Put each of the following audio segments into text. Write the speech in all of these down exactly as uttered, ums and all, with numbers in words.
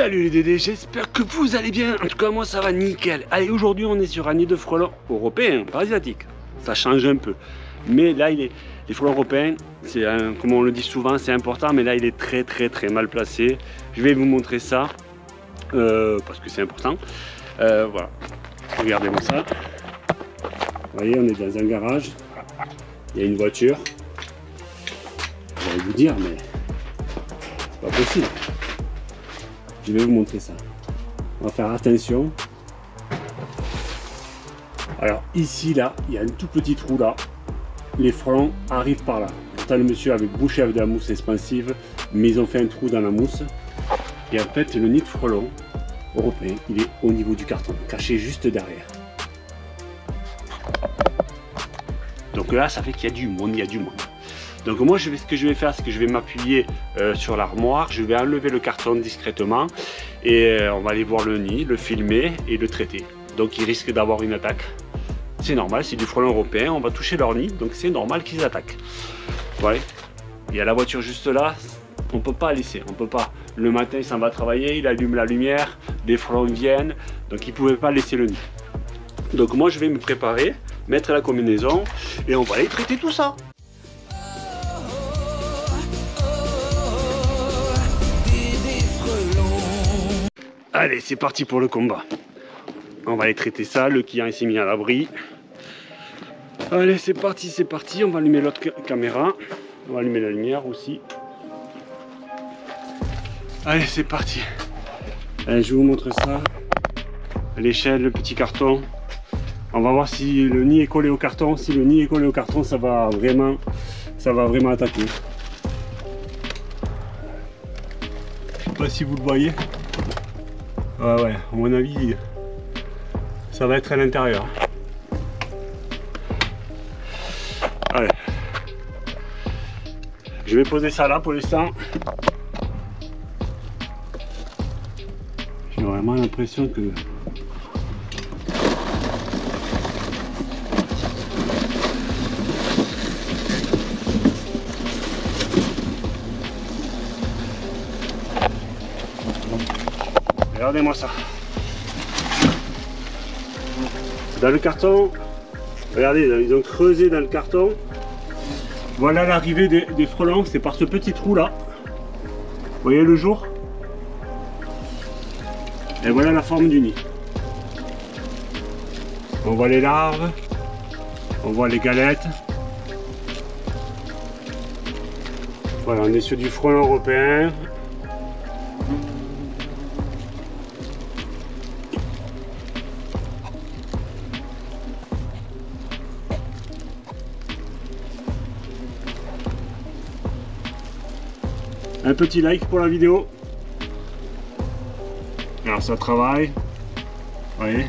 Salut les Dédés, j'espère que vous allez bien. En tout cas moi ça va nickel. Allez, aujourd'hui on est sur un nid de frelons européen, pas asiatique. Ça change un peu. Mais là il est, les frelons européens, c'est comme on le dit souvent, c'est important, mais là il est très très très mal placé. Je vais vous montrer ça euh, parce que c'est important. Euh, voilà, regardez-moi ça. Vous voyez, on est dans un garage. Il y a une voiture. Je vais vous dire, mais c'est pas possible. Je vais vous montrer ça. On va faire attention. Alors ici, là, il y a un tout petit trou là. Les frelons arrivent par là. Pourtant le monsieur avait bouché avec de la mousse expansive, mais ils ont fait un trou dans la mousse. Et en fait, le nid de frelons européen, il est au niveau du carton, caché juste derrière. Donc là, ça fait qu'il y a du monde, il y a du monde. Donc moi, je vais, ce que je vais faire, c'est que je vais m'appuyer euh, sur l'armoire, je vais enlever le carton discrètement et euh, on va aller voir le nid, le filmer et le traiter. Donc il risque d'avoir une attaque. C'est normal, c'est du frelon européen, on va toucher leur nid, donc c'est normal qu'ils attaquent. Voilà. Il y a la voiture juste là, on ne peut pas laisser, on peut pas. Le matin, il s'en va travailler, il allume la lumière, les frelons viennent, donc il ne pouvait pas laisser le nid. Donc moi, je vais me préparer, mettre la combinaison et on va aller traiter tout ça. Allez, c'est parti pour le combat. On va aller traiter ça. Le client s'est mis à l'abri. Allez, c'est parti, c'est parti. On va allumer l'autre caméra. On va allumer la lumière aussi. Allez, c'est parti. Allez, je vous montre ça. L'échelle, le petit carton. On va voir si le nid est collé au carton. Si le nid est collé au carton, ça va vraiment, ça va vraiment attaquer. Je sais pas si vous le voyez. Ah ouais, à mon avis, ça va être à l'intérieur. Allez. Je vais poser ça là pour l'instant. J'ai vraiment l'impression que... Regardez-moi ça. Dans le carton, regardez, ils ont creusé dans le carton. Voilà l'arrivée des, des frelons, c'est par ce petit trou là. Vous voyez le jour? Et voilà la forme du nid. On voit les larves, on voit les galettes. Voilà, on est sur du frelon européen. Un petit like pour la vidéo. Alors ça travaille. Vous voyez.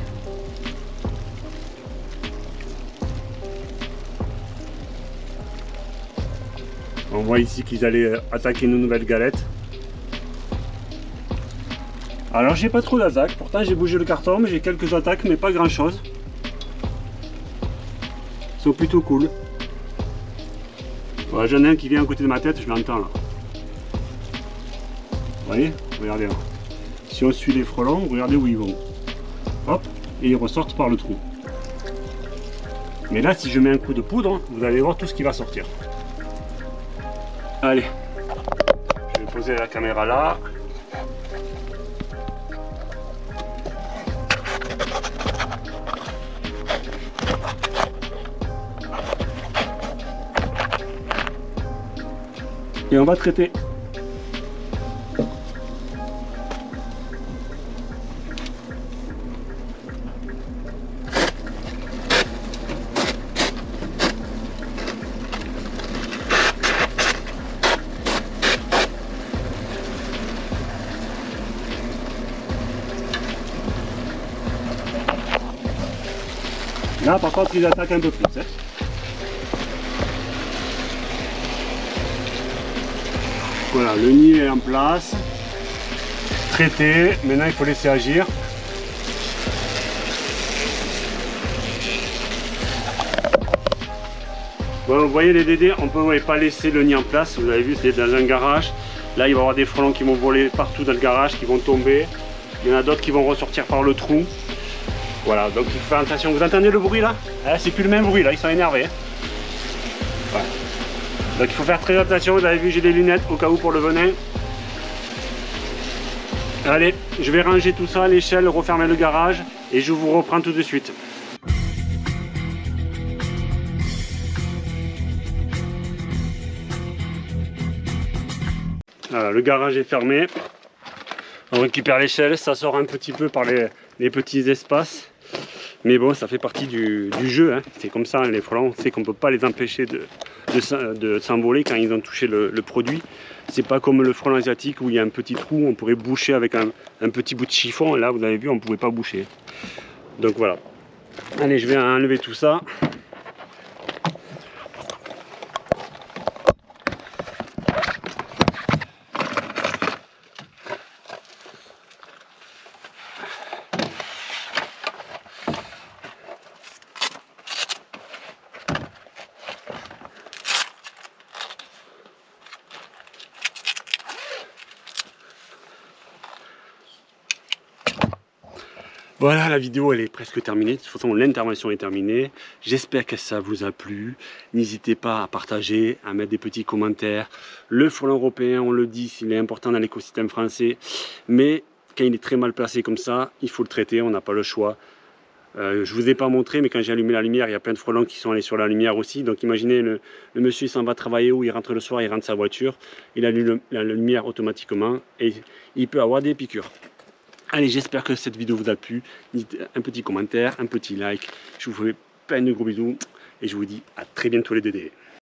On voit ici qu'ils allaient attaquer une nouvelle galette. Alors j'ai pas trop d'attaques. Pourtant j'ai bougé le carton, mais j'ai quelques attaques, mais pas grand chose. Ils sont plutôt cool. Voilà, j'en ai un qui vient à côté de ma tête, je l'entends là. Vous voyez, regardez là. Si on suit les frelons, regardez où ils vont. Hop, et ils ressortent par le trou. Mais là, si je mets un coup de poudre, vous allez voir tout ce qui va sortir. Allez, je vais poser la caméra là. Et on va traiter. Là, par contre, ils attaquent un peu plus. Hein. Voilà, le nid est en place. Traité. Maintenant, il faut laisser agir. Bon, vous voyez les Dédés, on ne peut ouais, pas laisser le nid en place. Vous avez vu, c'est dans un garage. Là, il va y avoir des frelons qui vont voler partout dans le garage, qui vont tomber. Il y en a d'autres qui vont ressortir par le trou. Voilà, donc il faut faire attention. Vous entendez le bruit là? Ah, c'est plus le même bruit là, ils sont énervés. Voilà. Donc il faut faire très attention. Vous avez vu, j'ai des lunettes au cas où pour le venin. Allez, je vais ranger tout ça à l'échelle, refermer le garage et je vous reprends tout de suite. Voilà, le garage est fermé. On récupère l'échelle, ça sort un petit peu par les, les petits espaces. Mais bon, ça fait partie du, du jeu, hein. C'est comme ça, les frelons, on sait qu'on ne peut pas les empêcher de, de, de s'envoler quand ils ont touché le, le produit. C'est pas comme le frelon asiatique où il y a un petit trou, on pourrait boucher avec un, un petit bout de chiffon. Là, vous avez vu, on ne pouvait pas boucher. Donc voilà. Allez, je vais enlever tout ça. Voilà, la vidéo elle est presque terminée. De toute façon, l'intervention est terminée. J'espère que ça vous a plu. N'hésitez pas à partager, à mettre des petits commentaires. Le frelon européen, on le dit, il est important dans l'écosystème français. Mais quand il est très mal placé comme ça, il faut le traiter, on n'a pas le choix. Euh, je ne vous ai pas montré, mais quand j'ai allumé la lumière, il y a plein de frelons qui sont allés sur la lumière aussi. Donc imaginez, le, le monsieur il s'en va travailler ou il rentre le soir, il rentre sa voiture. Il allume la lumière automatiquement et il peut avoir des piqûres. Allez, j'espère que cette vidéo vous a plu. Un petit commentaire, un petit like. Je vous fais plein de gros bisous et je vous dis à très bientôt les Dédés.